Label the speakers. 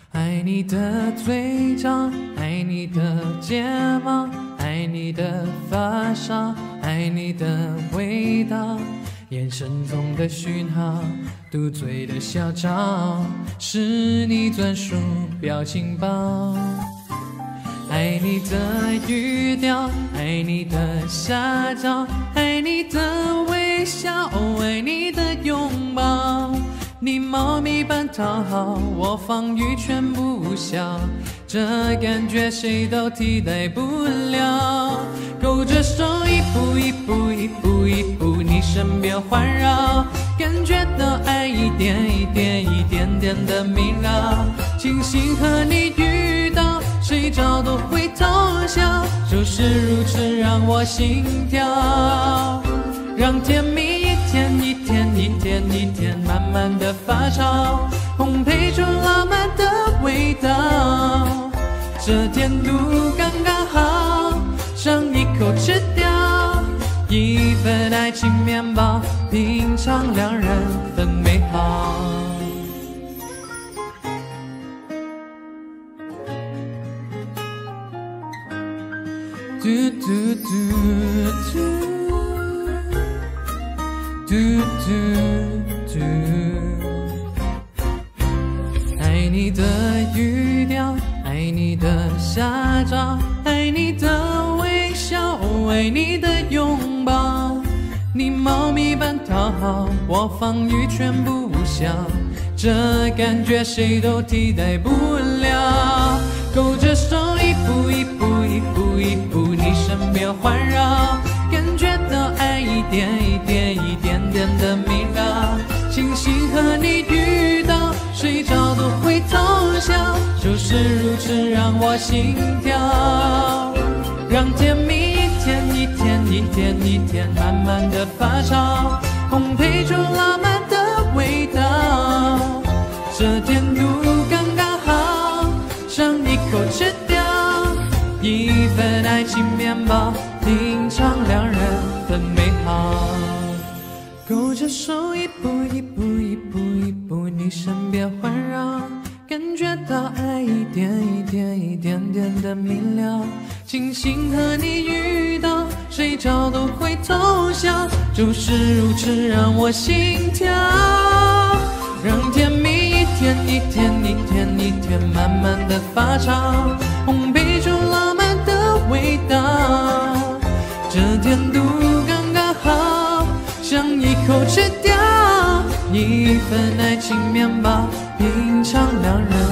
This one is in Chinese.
Speaker 1: 爱你的嘴角，爱你的睫毛，爱你的发梢，爱你的味道，眼神中的讯号，嘟嘴的小招，是你专属表情包。爱你的语调，爱你的撒娇，爱你的微笑，爱你的拥抱。你猫咪般讨好，我防御全部无效，这感觉谁都替代不了。勾着手一步一步一步一步，你身边环绕，感觉到爱一点一点一点点的迷绕。庆幸和你遇到，谁找都会偷笑，就是如此让我心跳，让甜蜜一天一天一天一天慢慢的发酵，烘焙出浪漫的味道。这甜度刚刚好，想一口吃掉，一份爱情面包，品尝两人份美好。嘟嘟嘟嘟嘟嘟嘟，爱你的语调，爱你的撒娇，爱你的微笑，爱你的拥抱。你猫咪般讨好，我防御全部无效，这感觉谁都替代不了。勾着手一步一步一步一步，你身边环绕，感觉到爱一点一点一点点的迷绕。庆幸和你遇到，谁找都会偷笑，就是如此让我心跳，让甜蜜一天一天一天一天慢慢的发酵，烘焙出浪漫的味道。这甜度刚刚好，想一口吃掉，一份爱情面包，品尝两人份美好。勾着手一步一步一步一步，你身边环绕，感觉到爱一点一点一点点的明了。庆幸和你遇到，谁找都会偷笑，就是如此让我心跳，让甜蜜一天一天一天一天慢慢的发酵，烘焙出浪漫的味道。这甜度刚刚好，想一口吃掉，一份爱情面包，品尝两人